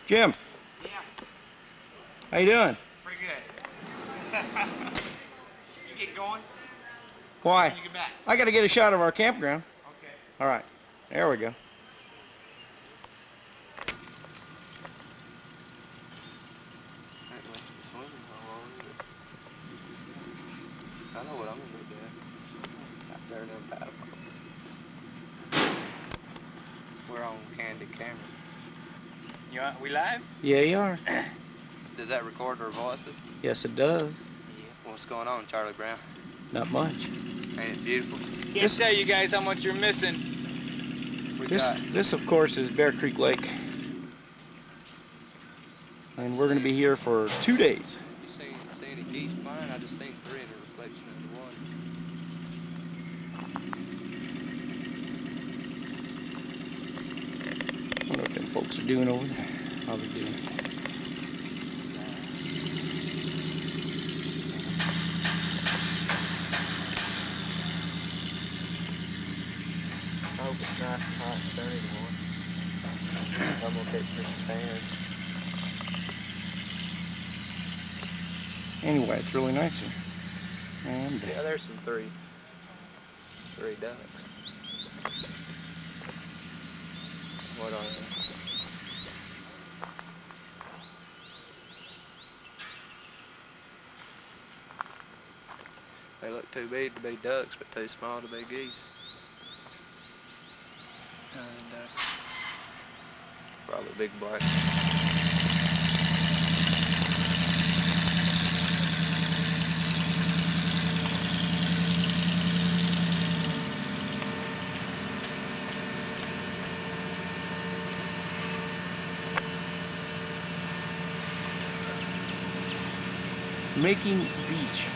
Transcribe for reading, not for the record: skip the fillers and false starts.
Jim, Yeah, how you doing? pretty good. You get going? Why? When you get back. I got to get a shot of our campground. Okay. All right, there we go. I know what I'm gonna be doing. Out there in them paddle boats. We're on candid camera. We live? Yeah, you are. Does that record our voices? Yes, it does. Yeah. What's going on, Charlie Brown? Not much. Ain't it beautiful? Can't tell you guys how much you're missing. This, of course, is Bear Creek Lake. And we're going to be here for 2 days. You see any geese flying? I just seen 3 in the reflection of the water. I wonder what them folks are doing over there. How they doing? I hope it's nice and hot and sunny tomorrow. I'm gonna catch Mr. Tan. Anyway, it's really nice here. And Yeah, there's some three ducks. What are they? They look too big to be ducks, but too small to be geese. Probably big black. Making Beach.